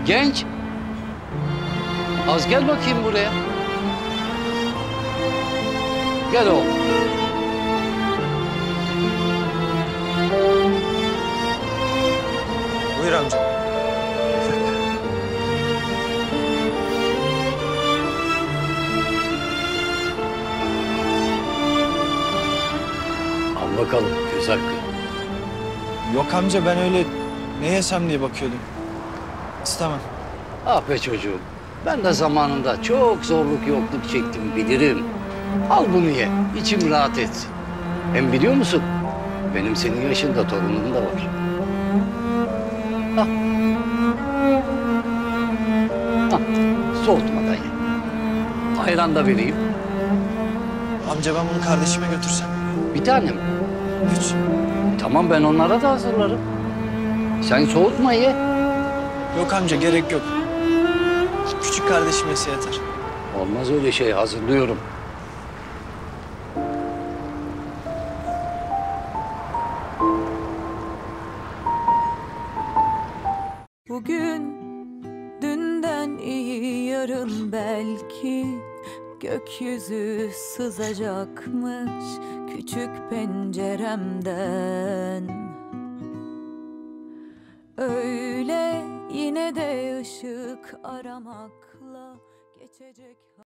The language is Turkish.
Genç. Az gel bakayım buraya. Gel oğlum. Buyur amca. Al bakalım göz hakkı. Yok amca, ben öyle ne yesem diye bakıyordum. İstemem. Ah be çocuğum. Ben de zamanında çok zorluk yokluk çektim bilirim. Al bunu ye. İçim rahat etsin. Hem biliyor musun? Benim senin yaşında torunum da var. Ah. Ah. Soğutmadan ye. Ayran da vereyim. Amca, ben bunu kardeşime götürsem. Bir tane mi? 3. Tamam ben onlara da hazırlarım. Sen soğutma ye. Yok amca, gerek yok. Küçük kardeşim yese yeter. Olmaz öyle şey hazırlıyorum. Bugün dünden iyi, yarın belki gökyüzü sızacakmış küçük penceremden. Öyle yine de ışık aramakla geçecek.